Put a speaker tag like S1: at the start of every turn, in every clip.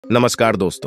S1: नमस्कार दोस्तों,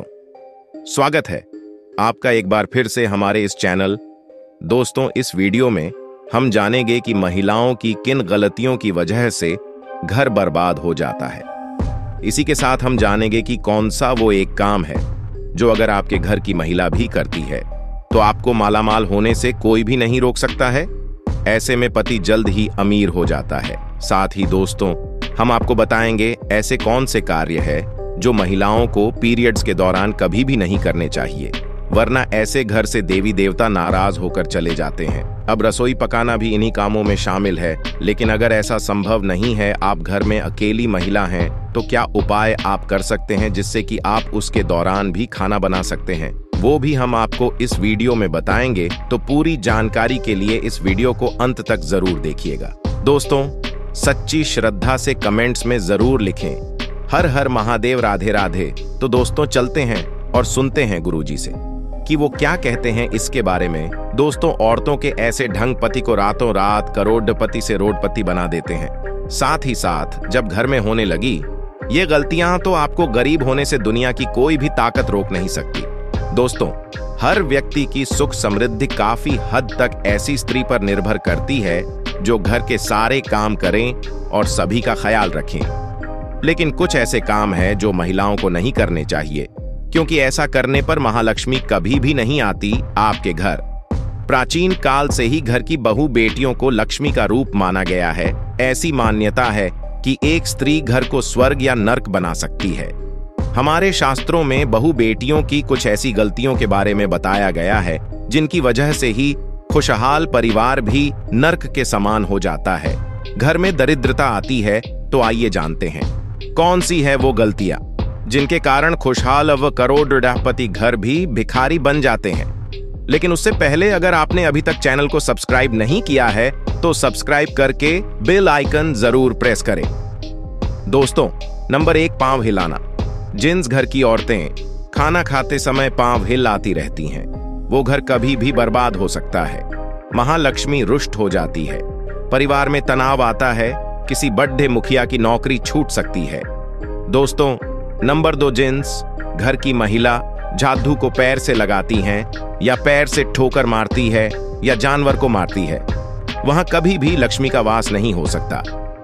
S1: स्वागत है आपका एक बार फिर से हमारे इस चैनल। दोस्तों, इस वीडियो में हम जानेंगे कि महिलाओं की किन गलतियों की वजह से घर बर्बाद हो जाता है। इसी के साथ हम जानेंगे कि कौन सा वो एक काम है जो अगर आपके घर की महिला भी करती है तो आपको मालामाल होने से कोई भी नहीं रोक सकता है। ऐसे में पति जल्द ही अमीर हो जाता है। साथ ही दोस्तों, हम आपको बताएंगे ऐसे कौन से कार्य है जो महिलाओं को पीरियड्स के दौरान कभी भी नहीं करने चाहिए, वरना ऐसे घर से देवी देवता नाराज होकर चले जाते हैं। अब रसोई पकाना भी इन्हीं कामों में शामिल है, लेकिन अगर ऐसा संभव नहीं है, आप घर में अकेली महिला हैं, तो क्या उपाय आप कर सकते हैं जिससे कि आप उसके दौरान भी खाना बना सकते हैं, वो भी हम आपको इस वीडियो में बताएंगे। तो पूरी जानकारी के लिए इस वीडियो को अंत तक जरूर देखिएगा। दोस्तों, सच्ची श्रद्धा से कमेंट्स में जरूर लिखें हर हर महादेव राधे राधे। तो दोस्तों, चलते हैं और सुनते हैं गुरुजी से कि वो क्या कहते हैं इसके बारे में। दोस्तों, औरतों के ऐसे ढंग पति को रातों रात करोड़पति से रोडपति बना देते हैं। साथ ही साथ जब घर में होने लगी ये गलतियां, तो आपको गरीब होने से दुनिया की कोई भी ताकत रोक नहीं सकती। दोस्तों, हर व्यक्ति की सुख समृद्धि काफी हद तक ऐसी स्त्री पर निर्भर करती है जो घर के सारे काम करें और सभी का ख्याल रखें। लेकिन कुछ ऐसे काम हैं जो महिलाओं को नहीं करने चाहिए, क्योंकि ऐसा करने पर महालक्ष्मी कभी भी नहीं आती आपके घर। प्राचीन काल से ही घर की बहू बेटियों को लक्ष्मी का रूप माना गया है। ऐसी मान्यता है कि एक स्त्री घर को स्वर्ग या नर्क बना सकती है। हमारे शास्त्रों में बहू बेटियों की कुछ ऐसी गलतियों के बारे में बताया गया है जिनकी वजह से ही खुशहाल परिवार भी नर्क के समान हो जाता है। घर में दरिद्रता आती है। तो आइए जानते हैं कौन सी है वो गलतियां जिनके कारण खुशहाल व करोड़पति घर भी भिखारी बन जाते हैं। लेकिन उससे पहले अगर आपने अभी तक चैनल को सब्सक्राइब नहीं किया है तो सब्सक्राइब करके बेल आइकन जरूर प्रेस करें। दोस्तों, नंबर 1, पांव हिलाना। जिस घर की औरतें खाना खाते समय पांव हिलाती रहती हैं, वो घर कभी भी बर्बाद हो सकता है। महालक्ष्मी रुष्ट हो जाती है, परिवार में तनाव आता है, किसी बड़े मुखिया की नौकरी छूट सकती है। दोस्तों, नंबर 2, जिस घर की महिला जादू को पैर से लगाती हैं या पैर से ठोकर मारती है या जानवर को मारती है, वहां कभी भी लक्ष्मी का वास नहीं हो सकता।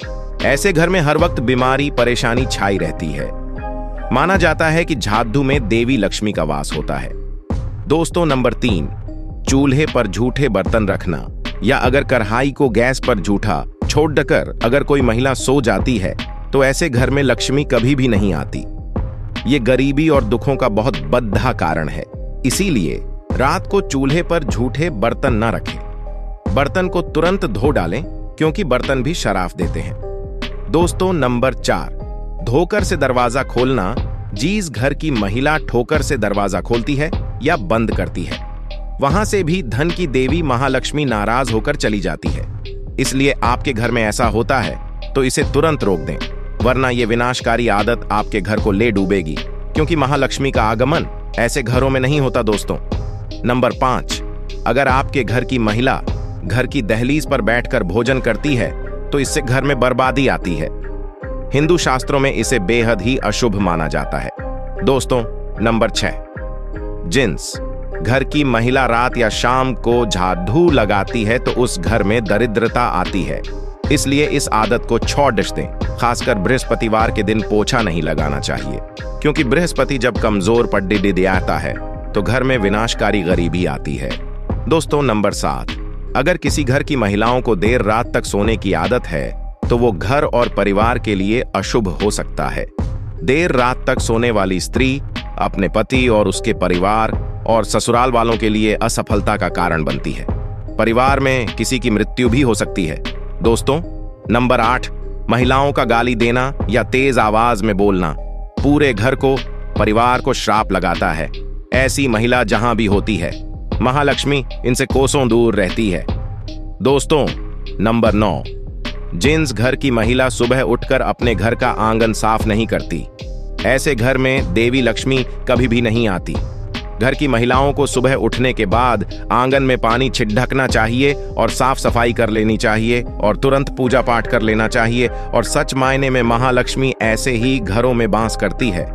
S1: ऐसे घर में हर वक्त बीमारी परेशानी छाई रहती है। माना जाता है कि जादू में देवी लक्ष्मी का वास होता है। दोस्तों, नंबर 3, चूल्हे पर झूठे बर्तन रखना या अगर कढ़ाई को गैस पर झूठा छोड़कर अगर कोई महिला सो जाती है तो ऐसे घर में लक्ष्मी कभी भी नहीं आती। ये गरीबी और दुखों का बहुत बड़ा कारण है। इसीलिए रात को चूल्हे पर झूठे बर्तन न रखें। बर्तन को तुरंत धो डालें, क्योंकि बर्तन भी शराफ देते हैं। दोस्तों, नंबर 4, धोकर से दरवाजा खोलना। जिस घर की महिला ठोकर से दरवाजा खोलती है या बंद करती है, वहां से भी धन की देवी महालक्ष्मी नाराज होकर चली जाती है। इसलिए आपके घर में ऐसा होता है तो इसे तुरंत रोक दें, वरना यह विनाशकारी आदत आपके घर को ले डूबेगी, क्योंकि महालक्ष्मी का आगमन ऐसे घरों में नहीं होता। दोस्तों, नंबर 5, अगर आपके घर की महिला घर की दहलीज पर बैठकर भोजन करती है तो इससे घर में बर्बादी आती है। हिंदू शास्त्रों में इसे बेहद ही अशुभ माना जाता है। दोस्तों, नंबर 6, जिस घर की महिला रात या शाम को झाड़ू लगाती है तो उस घर में दरिद्रता आती है। इसलिए इस आदत को छोड़ दें। खासकर बृहस्पतिवार के दिन पोछा नहीं लगाना चाहिए, क्योंकि बृहस्पति जब कमजोर पड़ आता है तो घर में विनाशकारी गरीबी आती है। दोस्तों, नंबर 7, अगर किसी घर की महिलाओं को देर रात तक सोने की आदत है तो वो घर और परिवार के लिए अशुभ हो सकता है। देर रात तक सोने वाली स्त्री अपने पति और उसके परिवार और ससुराल वालों के लिए असफलता का कारण बनती है। परिवार में किसी की मृत्यु भी हो सकती है। दोस्तों, नंबर 8, महिलाओं का गाली देना या तेज आवाज में बोलना पूरे घर को परिवार को श्राप लगाता है। ऐसी महिला जहां भी होती है, महालक्ष्मी इनसे कोसों दूर रहती है। दोस्तों, नंबर 9, जिस घर की महिला सुबह उठकर अपने घर का आंगन साफ नहीं करती, ऐसे घर में देवी लक्ष्मी कभी भी नहीं आती। घर की महिलाओं को सुबह उठने के बाद आंगन में पानी छिड़कना चाहिए और साफ सफाई कर लेनी चाहिए और तुरंत पूजा पाठ कर लेना चाहिए। और सच मायने में महालक्ष्मी ऐसे ही घरों में वास करती है।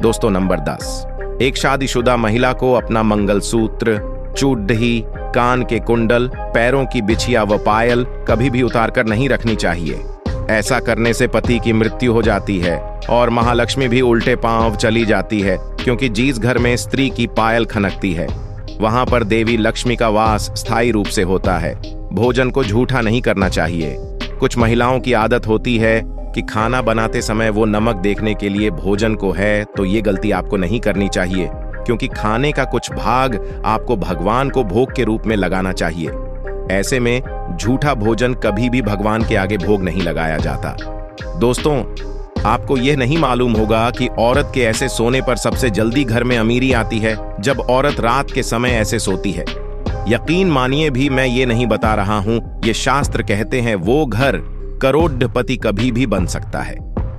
S1: दोस्तों नंबर 10, एक शादीशुदा महिला को अपना मंगलसूत्र, चूड़ी, कान के कुंडल, पैरों की बिछिया व पायल कभी भी उतारकर नहीं रखनी चाहिए। ऐसा करने से पति की मृत्यु हो जाती है और महालक्ष्मी भी उल्टे पांव चली जाती है, क्योंकि जिस घर में स्त्री की पायल खनकती है वहां पर देवी लक्ष्मी का वास स्थायी रूप से होता है। भोजन को झूठा नहीं करना चाहिए। कुछ महिलाओं की आदत होती है कि खाना बनाते समय वो नमक देखने के लिए भोजन को है, तो ये गलती आपको नहीं करनी चाहिए, क्योंकि खाने का कुछ भाग आपको भगवान को भोग के रूप में लगाना चाहिए। ऐसे में झूठा भोजन कभी भी भगवान के आगे भोग नहीं लगाया जाता। दोस्तों, आपको यह नहीं मालूम होगा कि औरत के ऐसे सोने पर सबसे जल्दी घर में अमीरी आती है जब औरत रात के समय ऐसे सोती है। यकीन मानिए भी मैं ये नहीं बता रहा हूं, ये शास्त्र कहते हैं वो घर करोड़पति कभी भी बन सकता है।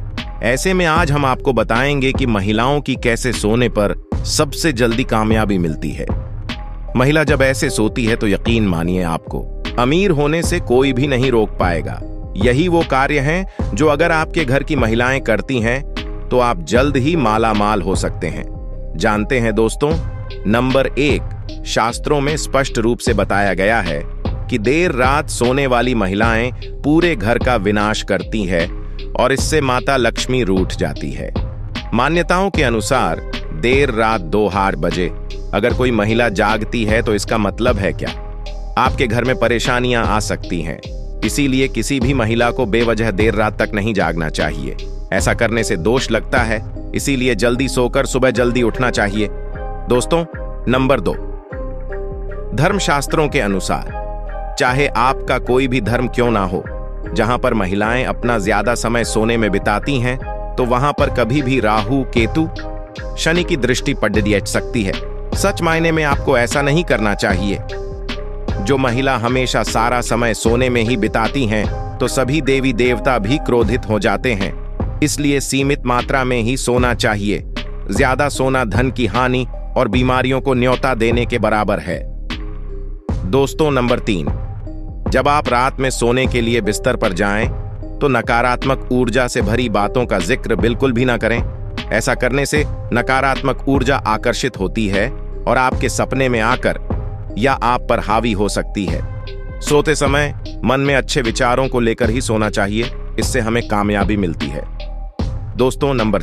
S1: ऐसे में आज हम आपको बताएंगे कि महिलाओं की कैसे सोने पर सबसे जल्दी कामयाबी मिलती है। महिला जब ऐसे सोती है तो यकीन मानिए आपको अमीर होने से कोई भी नहीं रोक पाएगा। यही वो कार्य हैं जो अगर आपके घर की महिलाएं करती हैं तो आप जल्द ही मालामाल हो सकते हैं। जानते हैं दोस्तों, नंबर 1, शास्त्रों में स्पष्ट रूप से बताया गया है कि देर रात सोने वाली महिलाएं पूरे घर का विनाश करती है और इससे माता लक्ष्मी रूठ जाती है। मान्यताओं के अनुसार देर रात 2 बजे अगर कोई महिला जागती है तो इसका मतलब है क्या? आपके घर में परेशानियां आ सकती हैं। इसीलिए किसी भी महिला को बेवजह देर रात तक नहीं जागना चाहिए। ऐसा करने से दोष लगता है, इसीलिए जल्दी सोकर सुबह जल्दी उठना चाहिए। दोस्तों नंबर 2, धर्मशास्त्रों के अनुसार चाहे आपका कोई भी धर्म क्यों ना हो, जहां पर महिलाएं अपना ज्यादा समय सोने में बिताती हैं तो वहां पर कभी भी राहु, केतु, शनि की दृष्टि पड़ सकती है। सच मायने में आपको ऐसा नहीं करना चाहिए। जो महिला हमेशा सारा समय सोने में ही बिताती हैं तो सभी देवी देवता भी क्रोधित हो जाते हैं। इसलिए सीमित मात्रा में ही सोना चाहिए। ज्यादा सोना धन की हानि और बीमारियों को न्योता देने के बराबर है। दोस्तों नंबर 3, जब आप रात में सोने के लिए बिस्तर पर जाएं तो नकारात्मक ऊर्जा से भरी बातों का जिक्र बिल्कुल भी ना करें। ऐसा करने से नकारात्मक ऊर्जा आकर्षित होती है और आपके सपने में आकर या आप पर हावी हो सकती है। सोते समय मन में अच्छे विचारों को लेकर ही सोना चाहिए, इससे हमें कामयाबी मिलती है। दोस्तों नंबर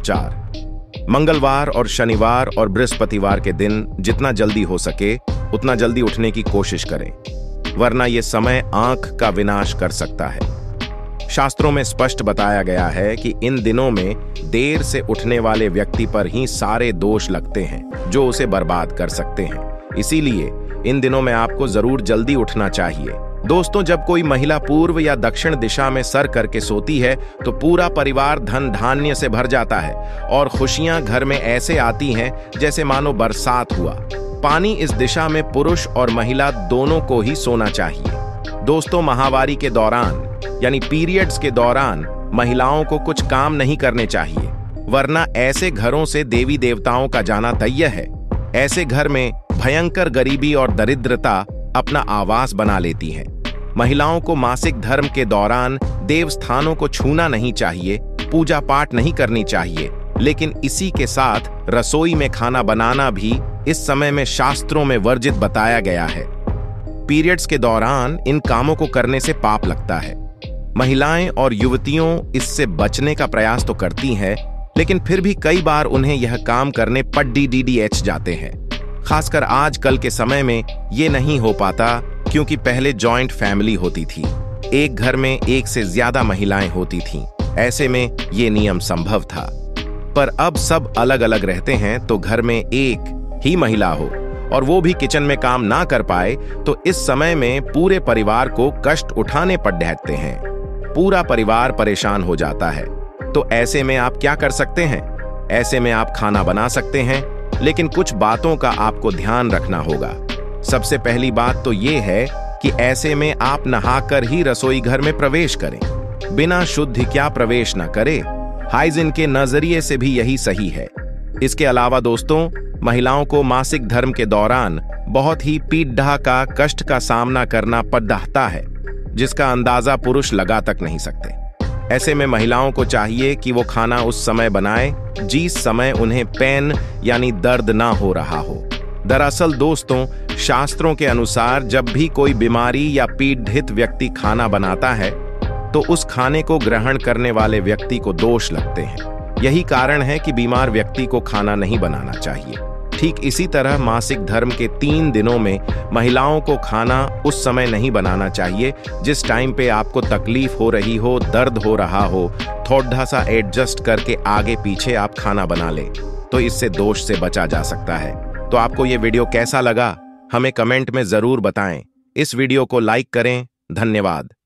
S1: 4, मंगलवार और शनिवार और बृहस्पतिवार के दिन जितना जल्दी हो सके उतना जल्दी उठने की कोशिश करें, वरना यह समय आंख का विनाश कर सकता है। शास्त्रों में स्पष्ट बताया गया है कि इन दिनों में देर से उठने वाले व्यक्ति पर ही सारे दोष लगते हैं जो उसे बर्बाद कर सकते हैं। इसीलिए इन दिनों में आपको जरूर जल्दी उठना चाहिए। दोस्तों, जब कोई महिला पूर्व या दक्षिण दिशा में सर करके सोती है तो पूरा परिवार धन धान्य से भर जाता है और खुशियां घर में ऐसे आती हैं जैसे मानो बरसात हुआ। पानी इस दिशा में पुरुष और महिला दोनों को ही सोना चाहिए। दोस्तों, माहवारी के दौरान यानी पीरियड्स के दौरान महिलाओं को कुछ काम नहीं करने चाहिए, वरना ऐसे घरों से देवी देवताओं का जाना तय है। ऐसे घर में भयंकर गरीबी और दरिद्रता अपना आवास बना लेती हैं। महिलाओं को मासिक धर्म के दौरान देव स्थानों को छूना नहीं चाहिए, पूजा पाठ नहीं करनी चाहिए, लेकिन इसी के साथ रसोई में खाना बनाना भी इस समय में शास्त्रों में वर्जित बताया गया है। पीरियड्स के दौरान इन कामों को करने से पाप लगता है। महिलाएं और युवतियों इससे बचने का प्रयास तो करती हैं, लेकिन फिर भी कई बार उन्हें यह काम करने पर DDH जाते हैं। खासकर आजकल के समय में ये नहीं हो पाता, क्योंकि पहले जॉइंट फैमिली होती थी, एक घर में एक से ज्यादा महिलाएं होती थीं। ऐसे में ये नियम संभव था, पर अब सब अलग अलग रहते हैं तो घर में एक ही महिला हो और वो भी किचन में काम ना कर पाए तो इस समय में पूरे परिवार को कष्ट उठाने पड़ जाते हैं। पूरा परिवार परेशान हो जाता है। तो ऐसे में आप क्या कर सकते हैं? ऐसे में आप खाना बना सकते हैं, लेकिन कुछ बातों का आपको ध्यान रखना होगा। सबसे पहली बात तो ये है कि ऐसे में आप नहाकर ही रसोई घर में प्रवेश करें। बिना शुद्ध क्या प्रवेश न करें। हाइजीन के नजरिए से भी यही सही है। इसके अलावा दोस्तों, महिलाओं को मासिक धर्म के दौरान बहुत ही पीड़ा का कष्ट का सामना करना पड़ता है, जिसका अंदाजा पुरुष लगा तक नहीं सकते। ऐसे में महिलाओं को चाहिए कि वो खाना उस समय बनाए जिस समय उन्हें पेन यानी दर्द ना हो रहा हो। दरअसल दोस्तों, शास्त्रों के अनुसार जब भी कोई बीमारी या पीड़ित व्यक्ति खाना बनाता है तो उस खाने को ग्रहण करने वाले व्यक्ति को दोष लगते हैं। यही कारण है कि बीमार व्यक्ति को खाना नहीं बनाना चाहिए। ठीक इसी तरह मासिक धर्म के 3 दिनों में महिलाओं को खाना उस समय नहीं बनाना चाहिए जिस टाइम पे आपको तकलीफ हो रही हो, दर्द हो रहा हो। थोड़ा सा एडजस्ट करके आगे पीछे आप खाना बना ले तो इससे दोष से बचा जा सकता है। तो आपको ये वीडियो कैसा लगा हमें कमेंट में जरूर बताएं। इस वीडियो को लाइक करें। धन्यवाद।